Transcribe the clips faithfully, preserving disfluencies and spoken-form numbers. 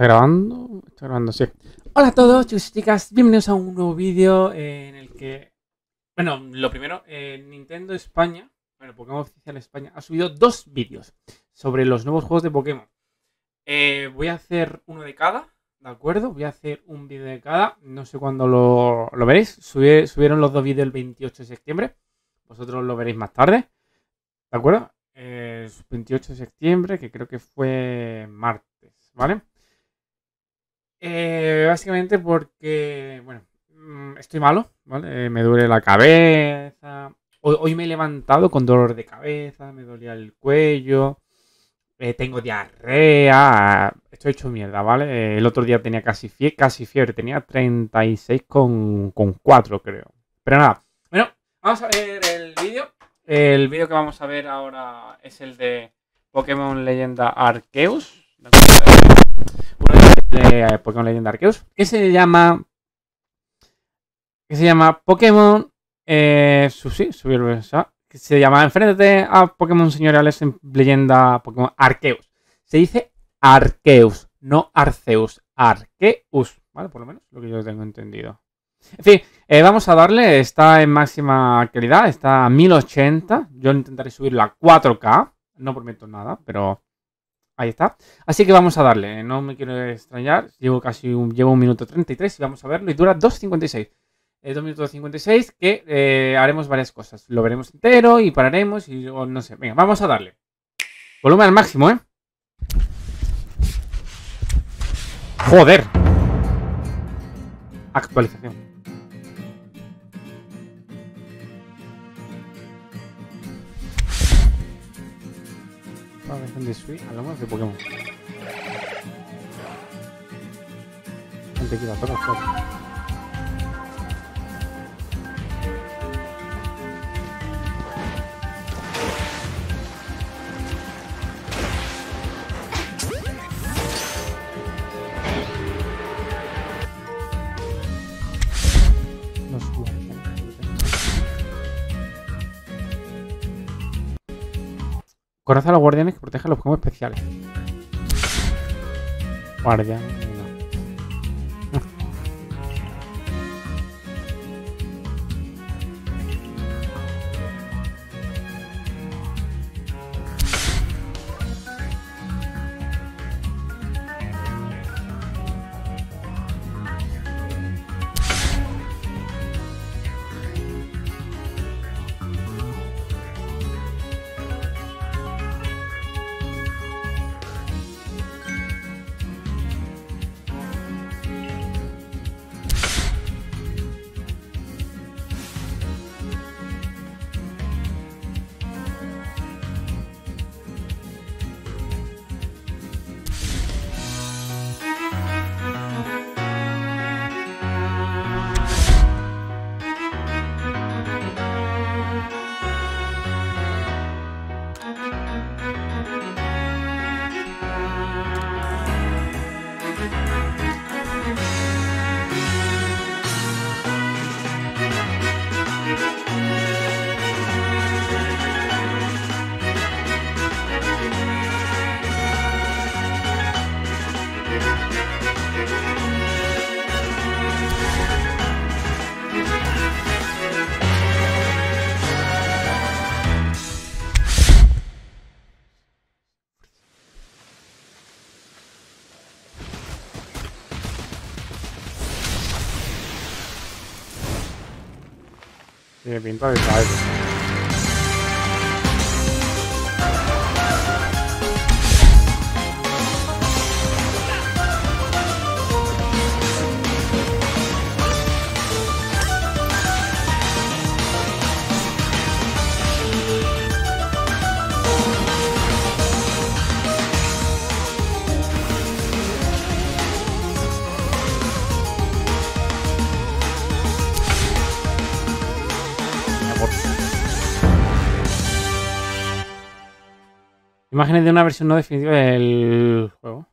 ¿Está grabando? Está grabando, sí. Hola a todos, chicos y chicas. Bienvenidos a un nuevo vídeo en el que... Bueno, lo primero, eh, Nintendo España, bueno, Pokémon Oficial España, ha subido dos vídeos sobre los nuevos juegos de Pokémon. Eh, voy a hacer uno de cada, ¿de acuerdo? Voy a hacer un vídeo de cada. No sé cuándo lo, lo veréis. Subí, subieron los dos vídeos el veintiocho de septiembre. Vosotros lo veréis más tarde, ¿de acuerdo? Eh, veintiocho de septiembre, que creo que fue martes, ¿vale? Eh, básicamente porque, bueno, estoy malo, ¿vale? Eh, me duele la cabeza. Hoy, hoy me he levantado con dolor de cabeza, me dolía el cuello, eh, tengo diarrea, estoy hecho mierda, ¿vale? Eh, el otro día tenía casi, fie casi fiebre, tenía treinta y seis con cuatro, creo. Pero nada, bueno, vamos a ver el vídeo. El vídeo que vamos a ver ahora es el de Pokémon Leyenda Arceus, ¿de acuerdo? De Pokémon Leyenda Arceus, que se llama que se llama Pokémon eh, sí, subir, que se llama Enfréntate a Pokémon señoriales en Leyenda Pokémon Arceus. Se dice Arceus, no Arceus, Arceus, ¿vale? Por lo menos lo que yo tengo entendido. En fin, eh, vamos a darle, está en máxima calidad, está a mil ochenta, yo intentaré subirlo a cuatro K, no prometo nada, pero... Ahí está. Así que vamos a darle. No me quiero extrañar. Llevo casi un, llevo un minuto treinta y tres y vamos a verlo. Y dura dos cincuenta y seis. Eh, dos minutos cincuenta y seis que eh, haremos varias cosas. Lo veremos entero y pararemos y o no sé. Venga, vamos a darle. Volumen al máximo, ¿eh? Joder. Actualización. De Switch, hablamos de Pokémon. Gente que la toca, claro. No subo. Conoce a los guardianes que protegen los Pokémon especiales. Guardián. No. Tiene pinta de caer. Imágenes de una versión no definitiva del juego.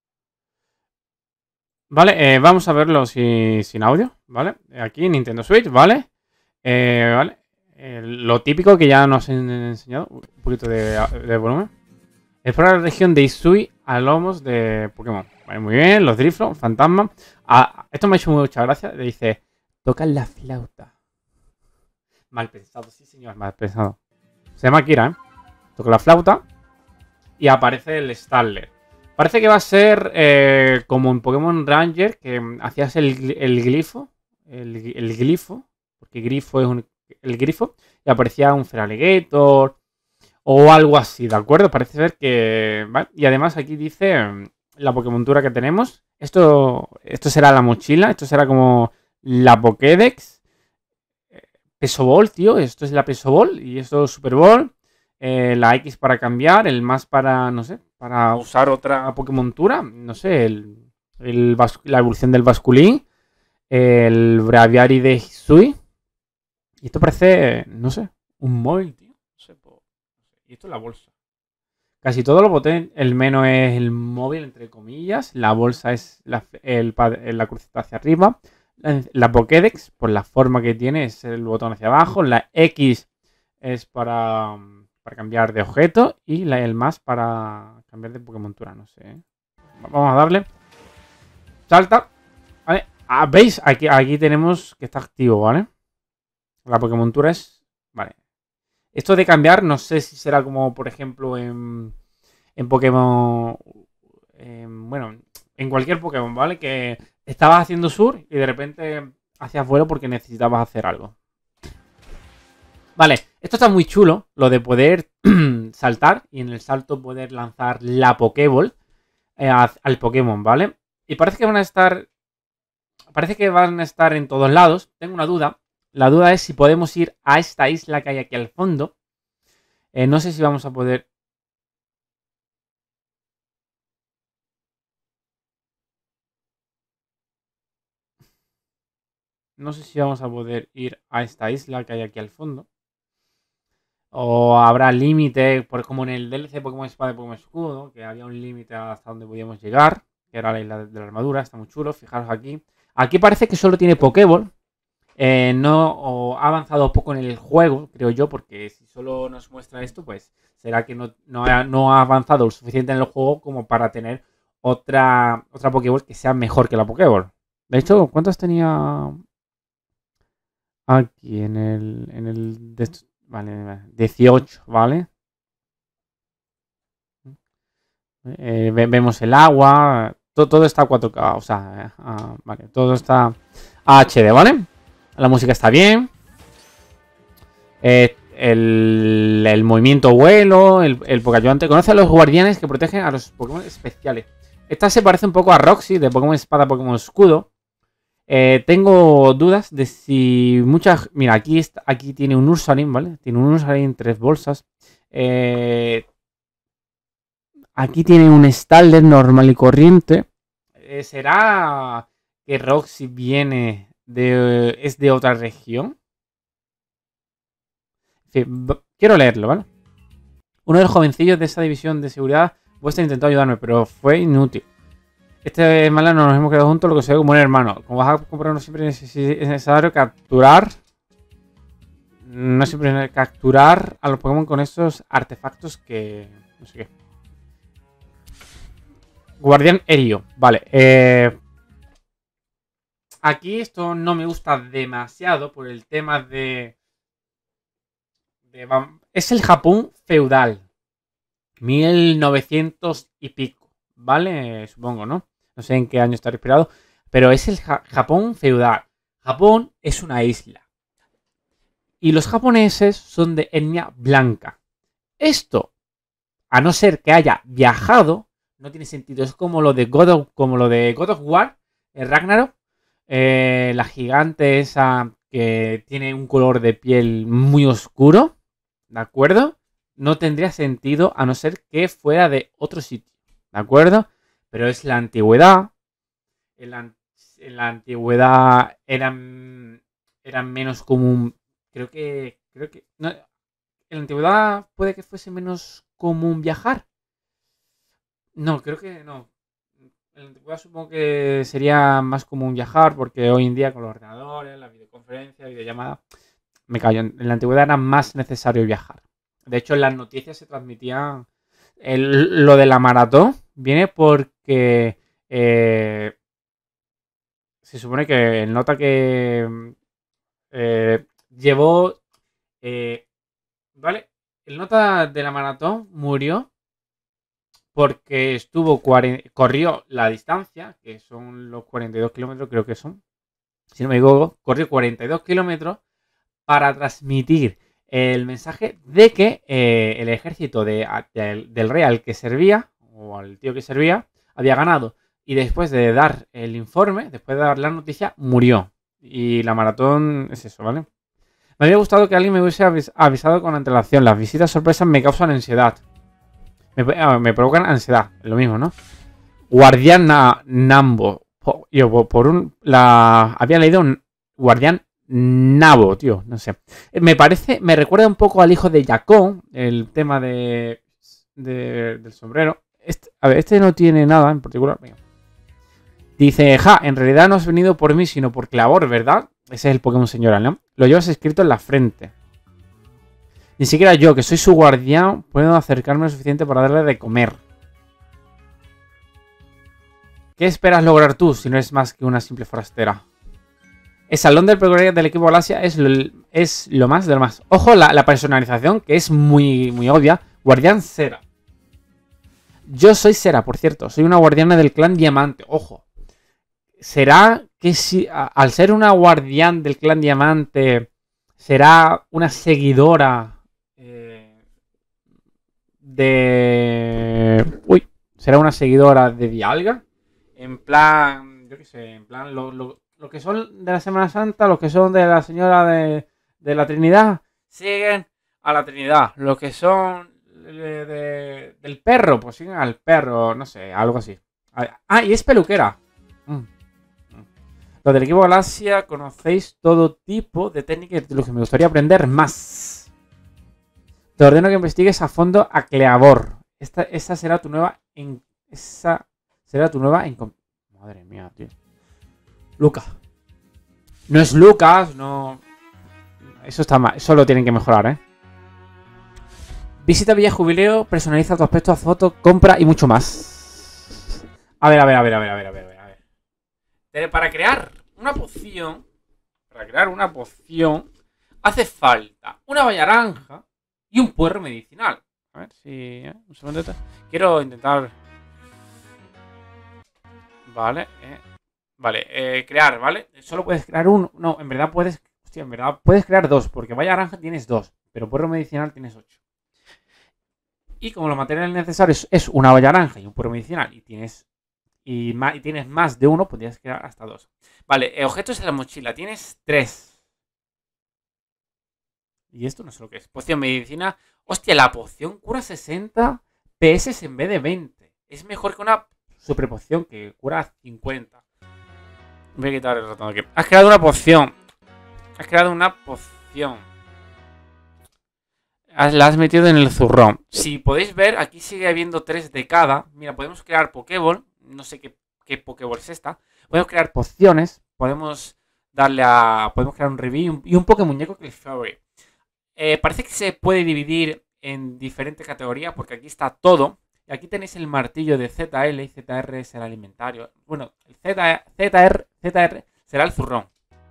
Vale, eh, vamos a verlo sin, sin audio, ¿vale? Aquí Nintendo Switch, ¿vale? Eh, vale. Eh, lo típico que ya nos han enseñado. Un poquito de, de volumen. Explora la región de Hisui a lomos de Pokémon. Vale, muy bien, los Drifloon, fantasma. Ah, esto me ha hecho mucha gracia. Le dice, toca la flauta. Mal pensado, sí señor, mal pensado. Se llama Kira, ¿eh? Toca la flauta y aparece el Starler. Parece que va a ser eh, como en Pokémon Ranger, que hacías el, el glifo. El, el glifo. Porque grifo es un, el grifo. Y aparecía un Feraligatr o algo así, ¿de acuerdo? Parece ser que... ¿vale? Y además aquí dice mm, la Pokémontura que tenemos. Esto, esto será la mochila. Esto será como la Pokédex. Peso Ball, tío. Esto es la Peso Ball y esto es Super Ball. Eh, la X para cambiar, el más para, no sé, para usar otra Pokémontura. No sé, el, el la evolución del Basculín. El Braviary de Hisui. Y esto parece, no sé, un móvil, tío. No sé, po... Y esto es la bolsa. Casi todo lo boté. El menos es el móvil, entre comillas. La bolsa es la, el, la cruceta hacia arriba. La, la Pokédex, por la forma que tiene, es el botón hacia abajo. La X es para, para cambiar de objeto. Y la, el más para cambiar de Pokémontura, no sé. ¿eh? Vamos a darle. Salta. ¿Vale? Ah, ¿veis? Aquí, aquí tenemos que está activo, ¿vale? La Pokémontura es... Vale. Esto de cambiar, no sé si será como, por ejemplo, en, en Pokémon... En, bueno, en cualquier Pokémon, ¿vale? Que estabas haciendo sur y de repente hacías vuelo porque necesitabas hacer algo. Vale, esto está muy chulo, lo de poder saltar y en el salto poder lanzar la Pokéball eh, al Pokémon, ¿vale? Y parece que van a estar... Parece que van a estar en todos lados. Tengo una duda. La duda es si podemos ir a esta isla que hay aquí al fondo. Eh, no sé si vamos a poder... No sé si vamos a poder ir a esta isla que hay aquí al fondo. O habrá límite, como en el D L C Pokémon Espada y Pokémon Escudo, que había un límite hasta donde podíamos llegar, que era la isla de la armadura, está muy chulo, fijaros aquí. Aquí parece que solo tiene Pokéball. Eh, no ha avanzado poco en el juego, creo yo, porque si solo nos muestra esto, pues será que no, no, ha, no ha avanzado lo suficiente en el juego como para tener otra, otra Pokéball que sea mejor que la Pokéball. De hecho, ¿cuántas tenía aquí en el... En el de estos? Vale, dieciocho, ¿vale? Eh, vemos el agua, todo, todo está a cuatro K, o sea, eh, ah, vale, todo está a H D, ¿vale? La música está bien. Eh, el, el movimiento vuelo, el, el Pokayuante. Conoce a los guardianes que protegen a los Pokémon especiales. Esta se parece un poco a Roxy de Pokémon Espada, Pokémon Escudo. Eh, tengo dudas de si muchas... Mira, aquí, está, aquí tiene un Ursaring, ¿vale? Tiene un Ursaring, tres bolsas. Eh, aquí tiene un Starler normal y corriente. Eh, ¿Será que Roxy viene de... es de otra región? En fin, quiero leerlo, ¿vale? Uno de los jovencillos de esa división de seguridad vuestra intentó ayudarme, pero fue inútil. Este malano nos hemos quedado juntos, lo que se ve como un hermano. Como vas a comprarnos siempre es necesario capturar... No siempre es necesario capturar a los Pokémon con estos artefactos que... No sé qué. Guardián Erio. Vale. Eh... Aquí esto no me gusta demasiado por el tema de... de... Es el Japón feudal. mil novecientos y pico. ¿Vale? Supongo, ¿no? No sé en qué año está respirado. Pero es el ja Japón feudal. Japón es una isla. Y los japoneses son de etnia blanca. Esto, a no ser que haya viajado, no tiene sentido. Es como lo de God of, como lo de God of War, el Ragnarok. Eh, la gigante esa que tiene un color de piel muy oscuro. ¿De acuerdo? No tendría sentido a no ser que fuera de otro sitio. ¿De acuerdo? Pero es la antigüedad. En la, en la antigüedad eran, eran menos común. Creo que. Creo que. No, en la antigüedad puede que fuese menos común viajar. No, creo que no. En la antigüedad supongo que sería más común viajar porque hoy en día con los ordenadores, la videoconferencia, videollamada, me callo. En la antigüedad era más necesario viajar. De hecho, en las noticias se transmitían el, lo de la maratón viene porque eh, se supone que el nota que eh, llevó, eh, ¿vale? El nota de la maratón murió porque estuvo, corrió la distancia, que son los cuarenta y dos kilómetros, creo que son, si no me equivoco, corrió cuarenta y dos kilómetros para transmitir el mensaje de que eh, el ejército de, de, del rey al que servía, o al tío que servía, había ganado. Y después de dar el informe, después de dar la noticia, murió. Y la maratón es eso, ¿vale? Me habría gustado que alguien me hubiese avis avisado con antelación. Las visitas sorpresas me causan ansiedad. Me, me provocan ansiedad, es lo mismo, ¿no? Guardián na, Nambo. Yo, por, por un... La, había leído un Guardián Nabo, tío, no sé. Me parece, me recuerda un poco al hijo de Jacob, el tema de, de del sombrero. Este, a ver, este no tiene nada en particular. Venga. Dice, ja, en realidad no has venido por mí, sino por Clavor, ¿verdad? Ese es el Pokémon señora, ¿no? Lo llevas escrito en la frente. Ni siquiera yo, que soy su guardián, puedo acercarme lo suficiente para darle de comer. ¿Qué esperas lograr tú si no eres más que una simple forastera? El salón del peculiar del equipo Galaxia es lo, es lo más de lo más. Ojo, la, la personalización, que es muy, muy obvia. Guardián Sera. Yo soy Sera, por cierto. Soy una guardiana del clan Diamante. Ojo. ¿Será que si a, al ser una guardián del clan Diamante será una seguidora eh, de... Uy. ¿Será una seguidora de Dialga? En plan... Yo qué sé, en plan... Lo, lo, Los que son de la Semana Santa, los que son de la Señora de, de la Trinidad, siguen a la Trinidad. Los que son de, de, del perro, pues siguen al perro, no sé, algo así. Ah, y es peluquera. Mm. Los del equipo Galaxia conocéis todo tipo de técnicas de los que me gustaría aprender más. Te ordeno que investigues a fondo a Cleavor. Esta, esta será tu nueva... En, esa será tu nueva... En, madre mía, tío. Lucas. No es Lucas, no... Eso está mal, eso lo tienen que mejorar, ¿eh? Visita Villa Jubileo, personaliza tu aspecto a foto, compra y mucho más. A ver, a ver, a ver, a ver, a ver, a ver, a ver. Para crear una poción, para crear una poción, hace falta una valla naranja y un puerro medicinal. A ver si... ¿eh? Un segundo. Quiero intentar... Vale, eh... Vale, eh, crear, ¿vale? Solo puedes crear uno. No, en verdad puedes... Hostia, en verdad puedes crear dos. Porque valla naranja tienes dos. Pero puerro medicinal tienes ocho. Y como los materiales necesarios es una valla naranja y un puerro medicinal. Y tienes... Y, más, y tienes más de uno, podrías crear hasta dos. Vale, eh, objetos en la mochila. Tienes tres. Y esto no sé lo que es. Poción medicina. Hostia, la poción cura sesenta P S en vez de veinte. Es mejor que una super poción que cura cincuenta. Voy a quitar el ratón aquí. Has creado una poción. Has creado una poción. La has metido en el zurrón. Si podéis ver, aquí sigue habiendo tres de cada. Mira, podemos crear Pokéball. No sé qué, qué Pokéball es esta. Podemos crear pociones. Podemos darle a... Podemos crear un review y un Pokémuñeco Clefairy. Eh, parece que se puede dividir en diferentes categorías porque aquí está todo. Y aquí tenéis el martillo de Z L y Z R es el alimentario. Bueno, el Z, ZR, ZR será el zurrón.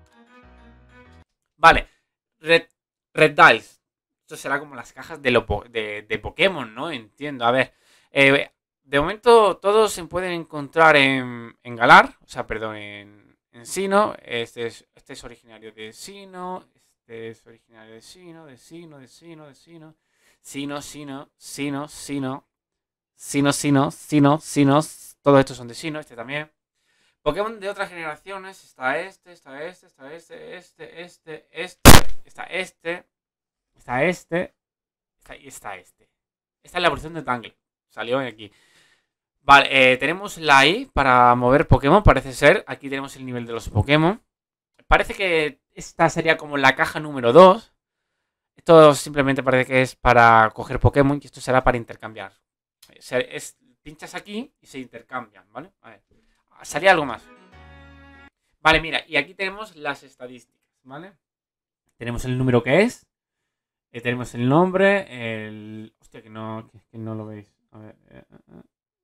Vale. Red, Red Dials. Esto será como las cajas de, lo, de, de Pokémon, ¿no? Entiendo. A ver. Eh, de momento todos se pueden encontrar en, en Galar. O sea, perdón, en, en Sinnoh. Este es, este es originario de Sinnoh. Este es originario de Sinnoh, de Sinnoh, de Sinnoh, de Sinnoh. Sinnoh, Sinnoh, Sinnoh, Sinnoh. Sinnoh, Sinnoh, Sinnoh, Sinnoh. Todos estos son de Sinnoh, este también. Pokémon de otras generaciones. Está este, está este, está este, este, este, este. Está este. Está este. Está, y está este. Esta es la evolución de Tangle. Salió aquí. Vale, eh, tenemos la I para mover Pokémon, parece ser. Aquí tenemos el nivel de los Pokémon. Parece que esta sería como la caja número dos. Esto simplemente parece que es para coger Pokémon y esto será para intercambiar. O sea, es, pinchas aquí y se intercambian, ¿vale? A ver. Salía algo más. Vale, mira, y aquí tenemos las estadísticas, ¿vale? Tenemos el número que es. Eh, tenemos el nombre, el... Hostia, que no, que, que no lo veis. A ver. Eh, eh,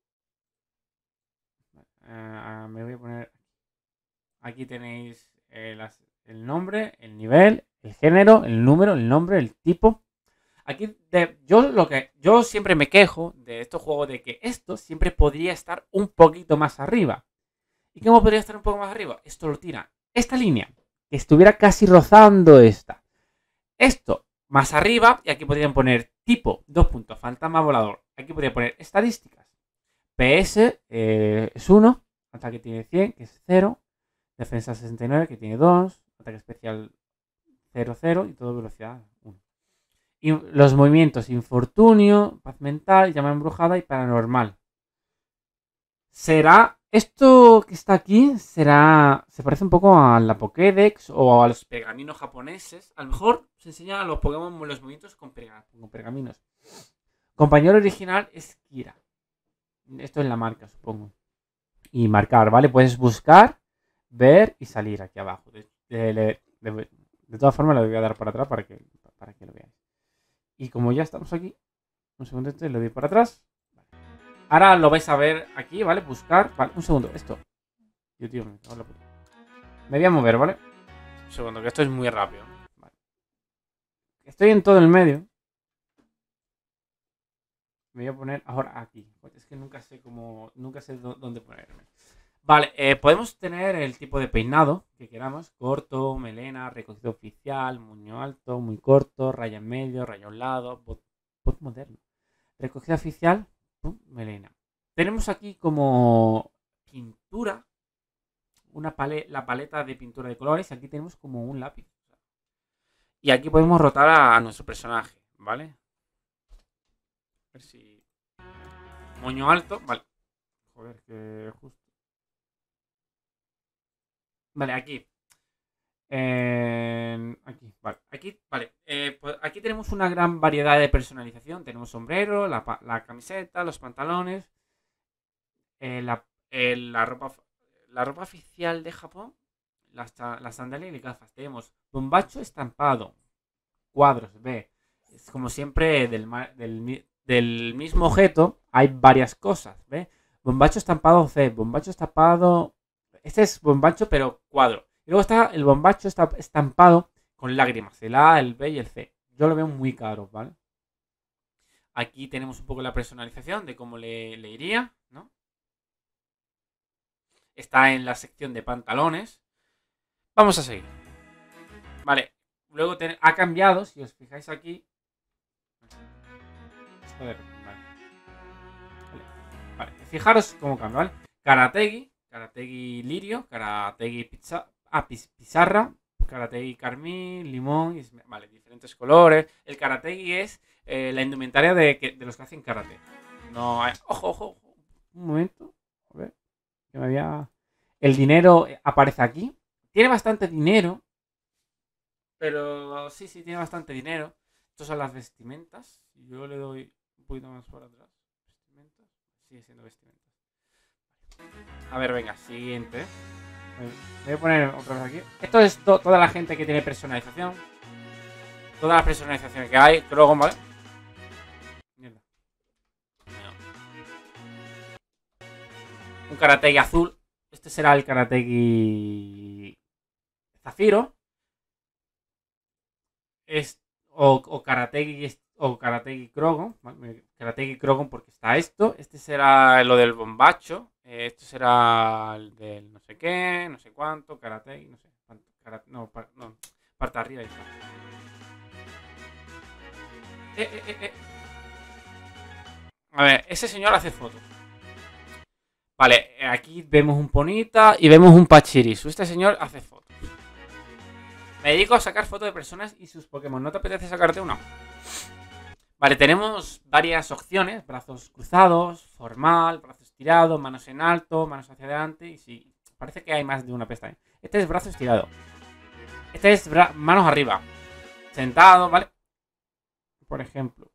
eh, me voy a poner. Aquí tenéis eh, las, el nombre, el nivel, el género, el número, el nombre, el tipo. Aquí de, yo lo que yo siempre me quejo de estos juegos de que esto siempre podría estar un poquito más arriba. ¿Y cómo podría estar un poco más arriba? Esto lo tira. Esta línea, que estuviera casi rozando esta. Esto más arriba, y aquí podrían poner tipo, dos puntos, fantasma volador. Aquí podría poner estadísticas. P S eh, es uno, ataque tiene cien, que es cero. Defensa sesenta y nueve, que tiene dos. Ataque especial cero, cero. Y todo velocidad uno. Y los movimientos infortunio, paz mental, llama embrujada y paranormal. ¿Será esto que está aquí? ¿Será se parece un poco a la Pokédex o a los pergaminos japoneses? A lo mejor se enseñan a los Pokémon los movimientos con, perga, con pergaminos. Compañero original es Kira. Esto es la marca, supongo. Y marcar, ¿vale? Puedes buscar, ver y salir aquí abajo. De, de, de, de, de todas formas, le voy a dar para atrás para que, para que lo veáis. Y como ya estamos aquí, un segundo, le doy para atrás. Ahora lo vais a ver aquí, ¿vale? Buscar. Vale, un segundo, esto. Yo, tío, me cago en la puta. Me voy a mover, ¿vale? Un segundo, que esto es muy rápido. Vale. Estoy en todo el medio. Me voy a poner ahora aquí. Es que nunca sé cómo. Nunca sé dónde ponerme. Vale, eh, podemos tener el tipo de peinado que queramos. Corto, melena, recogido oficial, moño alto, muy corto, raya en medio, raya a un lado, bot, bot moderno. Recogida oficial, pum, melena. Tenemos aquí como pintura, una pale la paleta de pintura de colores. Aquí tenemos como un lápiz. Y aquí podemos rotar a, a nuestro personaje, ¿vale? A ver si... Moño alto, vale. Joder, que justo. Vale, aquí. Eh, aquí, vale. Aquí, vale. Eh, pues aquí tenemos una gran variedad de personalización. Tenemos sombrero, la, la camiseta, los pantalones, eh, la, eh, la, ropa, la ropa oficial de Japón, las, las sandalias y las gafas. Tenemos bombacho estampado, cuadros, ve. Es como siempre del, del, del mismo objeto hay varias cosas, ¿ve? Bombacho estampado C, bombacho estampado... Este es bombacho pero cuadro. Y luego está el bombacho está estampado con lágrimas, el A, el B y el C. Yo lo veo muy caro, ¿vale? Aquí tenemos un poco la personalización de cómo le, le iría, ¿no? Está en la sección de pantalones. Vamos a seguir. Vale, luego ten, ha cambiado, si os fijáis aquí. Joder, vale. Vale. Vale. Fijaros cómo cambia, ¿vale? Karategi, Karategi Lirio, Karategi Pizza, ah, Pizarra, Karategi Carmín, Limón, vale, diferentes colores. El Karategi es eh, la indumentaria de, de los que hacen karate. No hay... Ojo, ojo, ojo. Un momento. A ver. Que me había... El dinero aparece aquí. Tiene bastante dinero. Pero sí, sí, tiene bastante dinero. Estas son las vestimentas. Yo le doy un poquito más por atrás. Vestimentas. Sigue siendo vestimentas. A ver, venga, siguiente. Voy a poner otra vez aquí. Esto es to toda la gente que tiene personalización. Todas las personalizaciones que hay. Luego, ¿vale? Mierda. Un Karategi azul. Este será el Karategi Zafiro. Es, o, o Karategi o Karategi Krogon. Karategi Krogon porque está esto. Este será lo del bombacho. Esto será el del no sé qué, no sé cuánto, Karategi, no sé. Karate, no, pa, no, parte de arriba y está. Eh, eh, eh, eh. A ver, ese señor hace fotos. Vale, aquí vemos un Ponita y vemos un Pachirisu. Este señor hace fotos. Me dedico a sacar fotos de personas y sus Pokémon. ¿No te apetece sacarte una? Vale, tenemos varias opciones. Brazos cruzados, formal, brazos estirados, manos en alto, manos hacia adelante. Y sí, parece que hay más de una pestaña. Este es brazo estirado. Este es manos arriba. Sentado, ¿vale? Por ejemplo.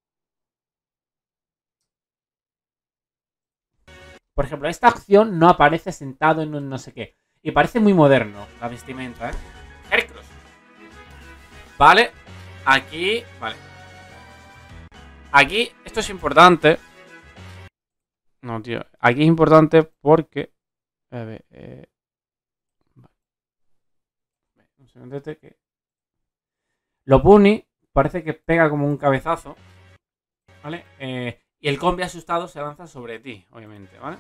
Por ejemplo, esta opción no aparece sentado en un no sé qué. Y parece muy moderno la vestimenta, ¿eh? Heracross. Vale. Aquí, vale. Aquí, esto es importante. No, tío. Aquí es importante porque... A ver, eh... vale. Un segundo que... Lo puni parece que pega como un cabezazo, ¿vale? Eh, y el combi asustado se lanza sobre ti, obviamente, ¿vale?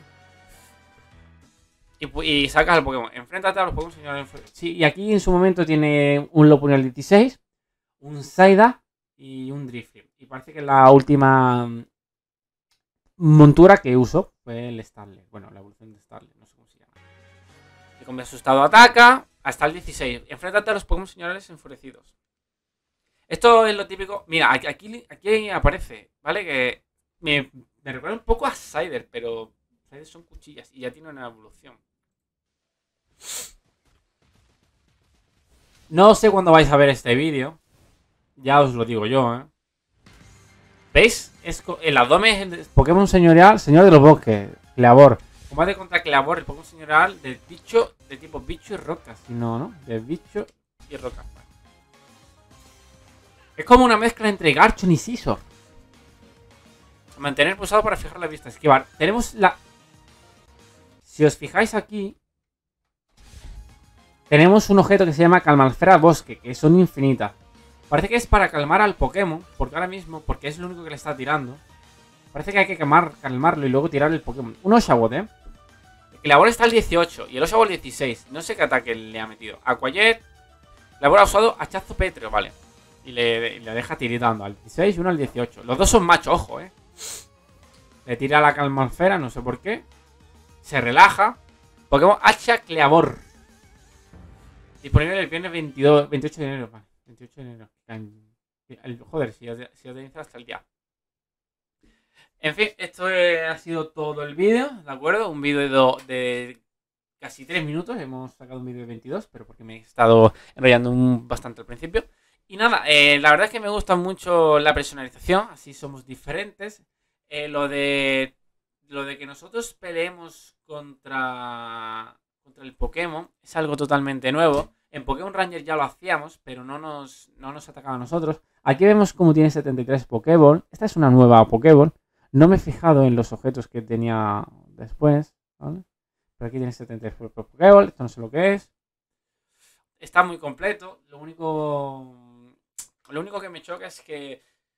Y, y sacas al Pokémon. Enfréntate a los Pokémon, señor. Sí, y aquí en su momento tiene un Lopunny al dieciséis, un Psyduck y un Drifloon. Y parece que la última montura que uso fue el Starlet. Bueno, la evolución de Starlet, no sé cómo se llama. El combi asustado ataca hasta el dieciséis. Enfréntate a los Pokémon señores enfurecidos. Esto es lo típico. Mira, aquí, aquí, aquí aparece, ¿vale? Que me, me recuerda un poco a Cider, pero Cider son cuchillas y ya tiene una evolución. No sé cuándo vais a ver este vídeo. Ya os lo digo yo, ¿eh? ¿Veis? Es el abdomen es el Pokémon señorial, señor de los bosques, Cleavor. Combate contra Cleavor, el Pokémon señorial del bicho, de tipo bicho y rocas. Si no, ¿no? De bicho y rocas. Es como una mezcla entre Garchomp y Scizor. Mantener pulsado para fijar la vista. Esquivar. Tenemos la... Si os fijáis aquí... Tenemos un objeto que se llama Calmalfera Bosque, que son infinitas. Parece que es para calmar al Pokémon, porque ahora mismo, porque es lo único que le está tirando. Parece que hay que calmar, calmarlo y luego tirar el Pokémon. Un Oshawott, ¿eh? El Labor está al dieciocho y el Oshawott al dieciséis. No sé qué ataque le ha metido. Aquajet. Labor ha usado hachazo pétreo, vale. Y le, le deja tiritando al dieciséis y uno al dieciocho. Los dos son machos, ojo, eh. Le tira la Calmalfera, no sé por qué. Se relaja. Pokémon Hacha Cleavor. Disponible el viernes veintidós, veintiocho de enero. Vale, veintiocho de enero. Joder, si ya, si ya tenéis hasta el día. En fin, esto ha sido todo el vídeo, ¿de acuerdo? Un vídeo de, de casi tres minutos. Hemos sacado un vídeo de veintidós, pero porque me he estado enrollando un, bastante al principio. Y nada, eh, la verdad es que me gusta mucho la personalización, así somos diferentes. Eh, lo de lo de que nosotros peleemos contra, contra el Pokémon es algo totalmente nuevo. En Pokémon Ranger ya lo hacíamos, pero no nos, no nos atacaba a nosotros. Aquí vemos cómo tiene setenta y tres Pokéball. Esta es una nueva Pokéball. No me he fijado en los objetos que tenía después, ¿vale? Pero aquí tiene setenta y tres Pokéball. Esto no sé lo que es. Está muy completo. Lo único... Lo único que me choca es que...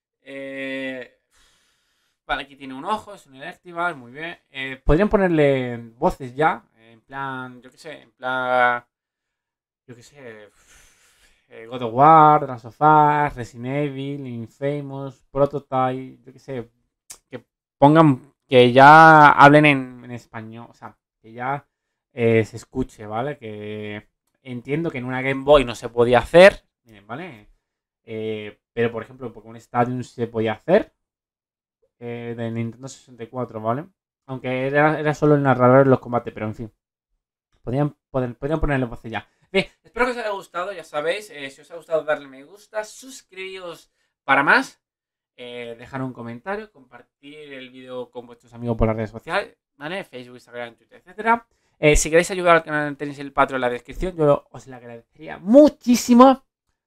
Eh, vale, aquí tiene un ojo, es un Electabuzz, muy bien. Eh, podrían ponerle voces ya, en plan, yo qué sé, en plan... Yo qué sé... Eh, God of War, The Last of Us, Resident Evil, Infamous, Prototype, yo qué sé. Que pongan, que ya hablen en, en español, o sea, que ya eh, se escuche, ¿vale? Que entiendo que en una Game Boy no se podía hacer, ¿vale? Eh, pero, por ejemplo, en Pokémon Stadium se podía hacer. Eh, de Nintendo sesenta y cuatro, ¿vale? Aunque era, era solo el narrador en los combates, pero en fin. Podrían, poder, podrían ponerle voz ya. Bien, espero que os haya gustado, ya sabéis. Eh, si os ha gustado, darle me gusta, suscribíos para más. Eh, dejar un comentario, compartir el vídeo con vuestros amigos por las redes sociales, ¿vale? Facebook, Instagram, Twitter, etcétera. Eh, si queréis ayudar al canal, tenéis el Patreon en la descripción. Yo os lo agradecería muchísimo.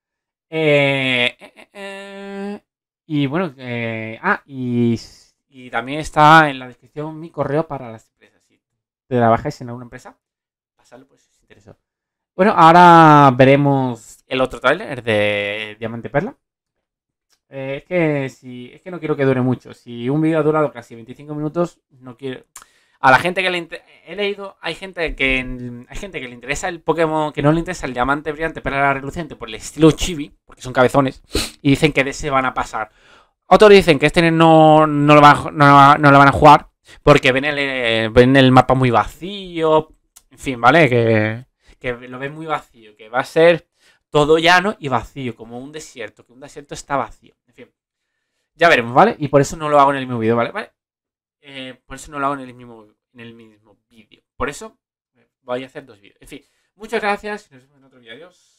Eh, eh, eh, y bueno, eh, ah, y, y también está en la descripción mi correo para las empresas. Si trabajáis en alguna empresa, pasadlo por si os interesa. Bueno, ahora veremos el otro tráiler de Diamante Perla. Eh, es que si es que no quiero que dure mucho. Si un vídeo ha durado casi veinticinco minutos, no quiero. A la gente que le inter... he leído, hay gente que hay gente que le interesa el Pokémon, que no le interesa el Diamante Brillante Perla Reluciente por el estilo chibi, porque son cabezones, y dicen que de ese van a pasar. Otros dicen que este no, no, lo, van, no, no lo van a jugar porque ven el, ven el mapa muy vacío. En fin, ¿vale? Que, que lo ven muy vacío, que va a ser todo llano y vacío, como un desierto, que un desierto está vacío. En fin, ya veremos, ¿vale? Y por eso no lo hago en el mismo vídeo, ¿vale? ¿Vale? Eh, por eso no lo hago en el mismo en el mismo vídeo. Por eso voy a hacer dos vídeos. En fin, muchas gracias y nos vemos en otro vídeo. Adiós.